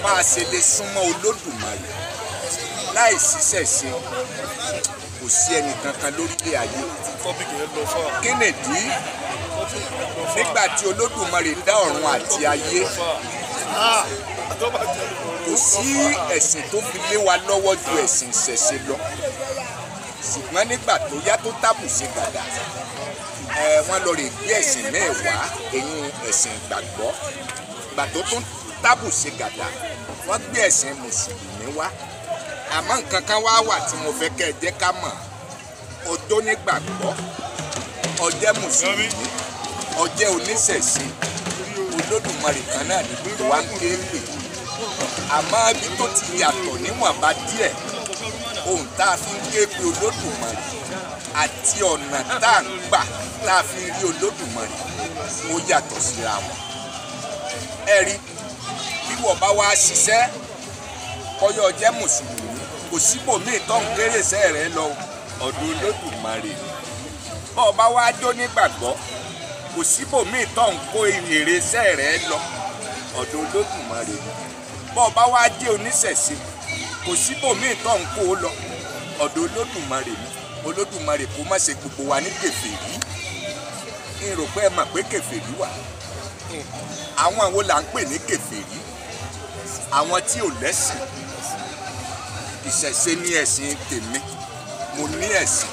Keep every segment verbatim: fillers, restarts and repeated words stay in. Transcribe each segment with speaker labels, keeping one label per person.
Speaker 1: bá a ṣe lè súnmọ́ Olódùmarè láì ṣiṣẹ́ṣe kò sí ẹnì kankan lórílẹ̀ ayé. Kí nìdí? Nígbà tí Olódùmarè dá ọ̀run àti ayé kò sí ẹ̀sìn tó fi lé wa lọ́wọ́ ju ẹ̀sìn ìṣẹ̀ṣe lọ. Ṣùgbọ́n nígbà tó yá tó tábù ṣe gàdà ẹ wọ́n lọ rè gbé ẹ̀sìn mẹ́wàá èyí ẹ̀sìn ìgbàgbọ́. Ìgbà tó tún tábù ṣe gàdà wọ́n gbé ẹ̀sìn mùsùlùmí wá. Àmọ́ nǹkan kan wá wà tí mo fẹ́ kẹ́ ẹ jẹ́ ká mọ̀. Ọjọ́ nígbàgbọ́, ọjẹ́ mùsùlùmí, ọjẹ́ oníṣẹ̀ṣe, Olódùmarè kan náà ní gbogbo wa ń ké pè. Àmọ́ ibi tó ti yàtọ̀ níwọ̀nba díẹ̀ ohun tá a fi ń ké pe Olódùmarè àti ọ̀nà tá a ń gbà tá a fi ń rí Olódùmarè ó yàtọ̀ síra wọn. Ẹ rí bí wọ́n bá wá ṣiṣẹ́ kọ́yọ́ ọjẹ́ mùsùlùmí kò síbòmíì tó ń kéré sẹ́ rẹ̀ lọ ọ̀dọ̀ Olódùmarè. Bọ́ ọba wá jó nígbàgbọ́ kò síbòmíì tó ń kó èrè sẹ́ rẹ̀ lọ ọ̀dọ̀ Olódùmarè. Bọ́ ọba wá jẹ́ oníṣẹ̀ṣe kò síbòmíì tó ń kó lọ ọ̀dọ̀ Olódùmarè ni. Olódùmarè kò má ṣe gbogbo wa ní kèfèrí. N rò pé ẹ mọ̀ pé kèfèrí wà. Àwọn wo là ń pè ní kèfèrí? Àwọn tí ò lẹ́sìn. Ìṣẹ̀ṣe ní ẹ̀sìn tèmi, mo ní ẹ̀sìn.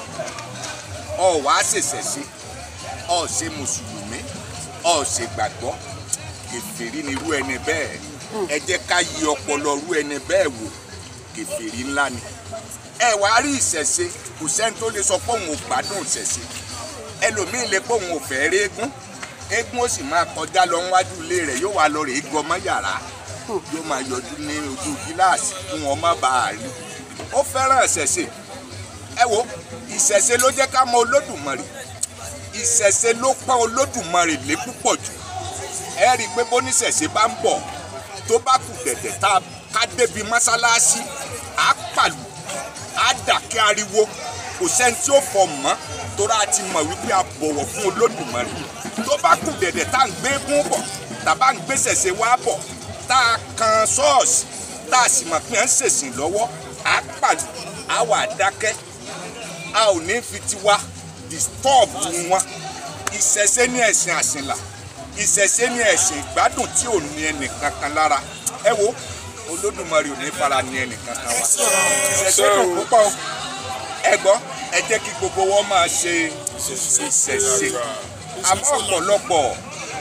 Speaker 1: Ọ wá ṣèṣẹ̀ṣe, ọ ṣe mùsùlùmí, ọ ṣe gbàgbọ́. Kèfèrí ni irú ẹni bẹ́ẹ̀. Ẹ jẹ́ ká yí ọpọlọ irú ẹni bẹ́ẹ̀ wò. Kèfèrí ńlá ni. Ẹ wá rí ìṣẹ̀ṣe, kò sẹ́ni tó lè sọ pé òun ò gbádùn ìṣẹ̀ṣe. Ẹlòmíì lè pé òun ò fẹ́ rí eégún. Eégún ó sì máa kọjá lọ níwájú ilé rẹ̀ yóò wá lọ rèé gọmọ yàrá. Yóò máa yọjú ní ojú gíláàsì kí wọ́n má bàa rí. Ó fẹ́ràn ìṣẹ̀ṣe. Ẹ wo ìṣẹ̀ṣe ló jẹ́ ká mọ Olódùmarè. Ìṣẹ̀ṣe ló pọ́n Olódùmarè lé púpọ̀ jù. Ẹ rí i pé bóníṣẹ̀ṣe bá ń bọ̀ tó bá kù dẹ̀dẹ̀ tá ká débi mọ́sálásí á pàlù á dàkẹ́ ariwo kò sẹ́ni tí ó fọ̀ mọ́ torí a ti mọ̀ wípé a bọ̀wọ̀ fún Olódùmarè. Tó bá kù dẹ̀dẹ̀ tá ń gbé gún bọ̀ tàbá ń gbé ṣẹ̀ṣe wá bọ̀ tá a kan ṣọ́ọ̀ṣì tá a sì mọ̀ pé à ń ṣèṣìn lọ́wọ́ á pàlù á wà dákẹ́ a ò ní fi tiwa disturb wọn. Ìṣẹ̀ṣe ní ẹ̀sìn àṣìlá, ìṣẹ̀ṣe ní ẹ̀sìn ìgbádùn tí ò ní ẹnì kankan lára. Ẹ wo Olódùmarè ò ní fara ní ẹnì kankan wá. Ìṣẹ̀ṣe kò púpọ̀. Ẹ gbọ́ ẹ jẹ́ kí gbogbo wọn máa ṣe ìṣẹ̀ṣe. Àmọ́ ọ̀pọ̀lọpọ̀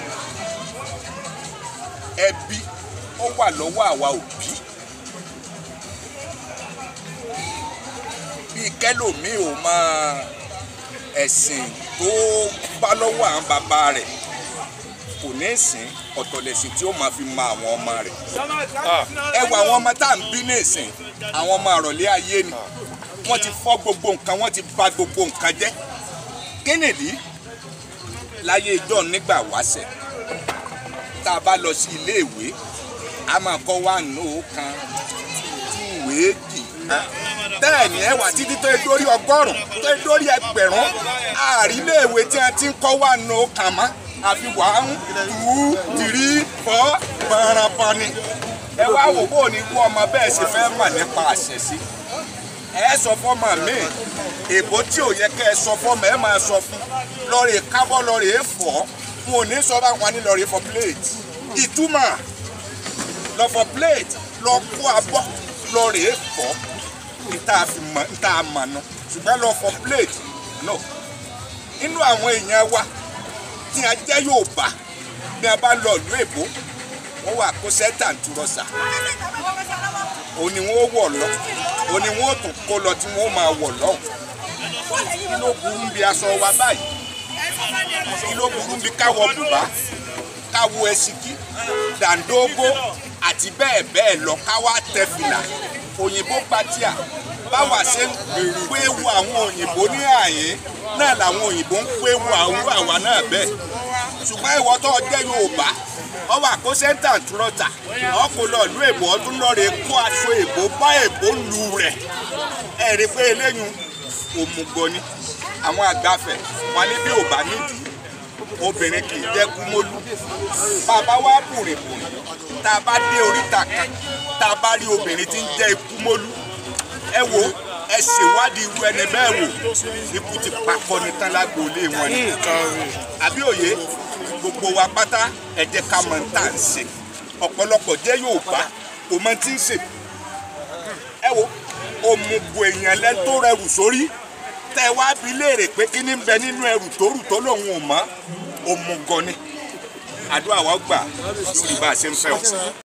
Speaker 1: ẹbí ó wà lọ́wọ́ àwa òbí. Bí kẹ́lòmíì ò máa ẹ̀sìn tó bá lọ́wọ́ àwọn bàbá rẹ̀ kò ní ìsìn ọ̀tọ̀lẹ̀sìn tí ó máa fi mọ àwọn ọmọ rẹ̀. Ẹ wo àwọn ọmọ tá à ń bí ní ìsìn àwọn ọmọ àròlé ayé ni wọ́n ti fọ́ gbogbo nǹkan, wọ́n ti bà gbogbo nǹkan jẹ́. Kí nìdí? Láyé ìjọ nígbà wáṣẹ̀ tá a bá lọ sí ilé ìwé a máa kọ́ wá nù kan túwèé kì. Bẹ́ẹ̀ ni ẹ wà títí tó dórí ọgọ́rùn-ún tó dórí ẹgbẹ̀rún àríléèwé tí a ti ń kọ́ wá nù kàn mọ́ àfi wà ń tù ú tìrí fọ́ pọ̀nrọ̀pọ̀ ni. Ẹ wá wò bó ni kú ọmọ bẹ́ẹ̀ ṣe fẹ́ mọ̀ nípa àṣẹ sí. Ẹ sọ fọ́mọ mi èbó tí ò yẹ kẹ́ ẹ sọ fọ́mọ ẹ máa sọ fún lọ́ọ̀rẹ́ kábọ́ lọ́ọ̀rẹ́ fọ́ wọn ò ní sọ bá wọn ní lọ́ọ̀rẹ́ for plate. Ìtumọ̀ lọ for plate lọ kó abọ́ lọ́ọ̀rẹ́ fọ́ níta fi mọ̀ níta mọ̀ nù ṣùgbọ́n lọ for plate no. Inú àwọn èèyàn wa tí a jẹ́ Yorùbá bí a bá lọ ìlú èbó wọ́n wà kó sẹ́tà ntúrọ̀sà òní wọ́n wọ̀ lọ òní wọ́n tún kó lọ tí wọ́n máa wọ̀ lọ́hùn. Kí ló burú bí aṣọ wa báyìí? Kí ló burú bí káwọ bùbá káwọ ẹsìkí dàńdógó àti bẹ́ẹ̀ bẹ́ẹ̀ lọ káwá tẹ fìlà òyìnbó gbatíà báwa ṣe ń péwu àwọn òyìnbó ní àyè náà làwọn òyìnbó ń péwu àwọn àwa náà bẹ́ẹ̀. Ṣùgbọ́n ìwọ tó jẹ́ Yorùbá ọ wà kó sẹ́ńtà túrọ́tà ọ kò lọ ìlú èbó ọdún lọ́ọ̀rẹ́ kó aṣọ èbó bá èbó lu rẹ̀. Ẹ rí pé eléyìí òmùgọ̀ ni. Àwọn àgbàfẹ̀ wọn ní bí ò bá nídìí obìnrin kì í jẹ́ kúmólú. Bàbá wa bùrìbùrì tá a bá dé oríta kan tá a bá rí obìnrin tí ń jẹ́ ikú mólú ẹ wo ẹ ṣèwádìí irú ẹni bẹ́ẹ̀ wò ikú ti pakọ́ ní tán lágboolé wọn ni àbí òye gbogbo wa pátá ẹ jẹ́ ká mọ̀ tá à ń ṣe ọ̀pọ̀lọpọ̀ jẹ́ Yorùbá kò mọ̀ tí ń ṣe ẹ wo òmùgọ̀ èèyàn lẹ́ tó rẹrù sórí tẹ wá bi léèrè pé kí ni ń bẹ nínú ẹrù tó rù tó lòun ò mọ̀ òmùgọ̀ ni àdúrà wa gbà lórí bá a ṣe ń fẹ́ o.